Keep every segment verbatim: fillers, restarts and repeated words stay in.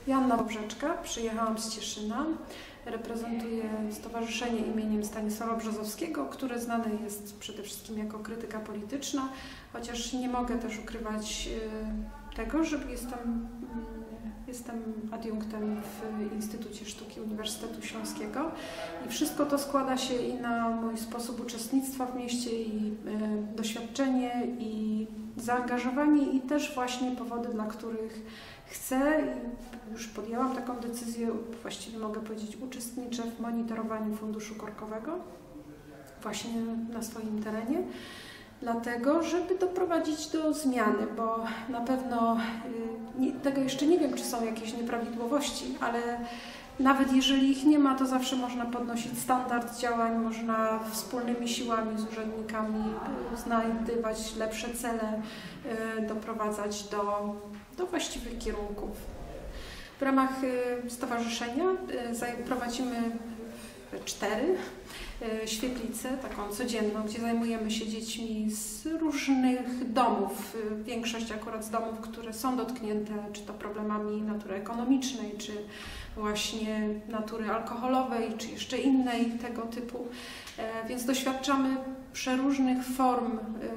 Joanna Bobrzeczka, przyjechałam z Cieszyna. Reprezentuję Stowarzyszenie imieniem Stanisława Brzozowskiego, które znane jest przede wszystkim jako krytyka polityczna, chociaż nie mogę też ukrywać tego, że jestem, jestem adiunktem w Instytucie Sztuki Uniwersytetu Śląskiego i wszystko to składa się i na mój sposób uczestnictwa w mieście, i y, doświadczenie, i zaangażowanie, i też właśnie powody, dla których chcę i już podjęłam taką decyzję, właściwie mogę powiedzieć, uczestniczę w monitorowaniu Funduszu Korkowego właśnie na swoim terenie, dlatego, żeby doprowadzić do zmiany, bo na pewno nie, tego jeszcze nie wiem, czy są jakieś nieprawidłowości, ale nawet jeżeli ich nie ma, to zawsze można podnosić standard działań, można wspólnymi siłami z urzędnikami znajdywać lepsze cele, doprowadzać do, do właściwych kierunków. W ramach stowarzyszenia prowadzimy cztery świetlicę, taką codzienną, gdzie zajmujemy się dziećmi z różnych domów. Większość akurat z domów, które są dotknięte czy to problemami natury ekonomicznej, czy właśnie natury alkoholowej, czy jeszcze innej tego typu. Więc doświadczamy przeróżnych form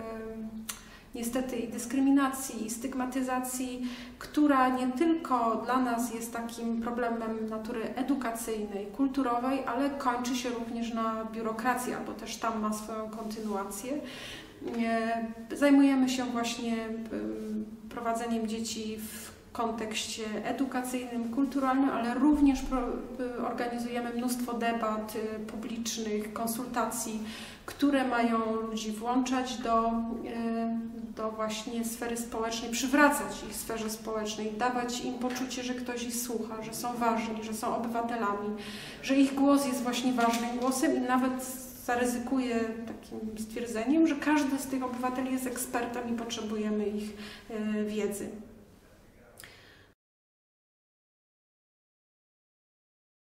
niestety i dyskryminacji, i stygmatyzacji, która nie tylko dla nas jest takim problemem natury edukacyjnej, kulturowej, ale kończy się również na biurokracji, albo też tam ma swoją kontynuację. Zajmujemy się właśnie prowadzeniem dzieci w kontekście edukacyjnym, kulturalnym, ale również organizujemy mnóstwo debat publicznych, konsultacji, które mają ludzi włączać do, do właśnie sfery społecznej, przywracać ich sferze społecznej, dawać im poczucie, że ktoś ich słucha, że są ważni, że są obywatelami, że ich głos jest właśnie ważnym głosem i nawet zaryzykuję takim stwierdzeniem, że każdy z tych obywateli jest ekspertem i potrzebujemy ich wiedzy.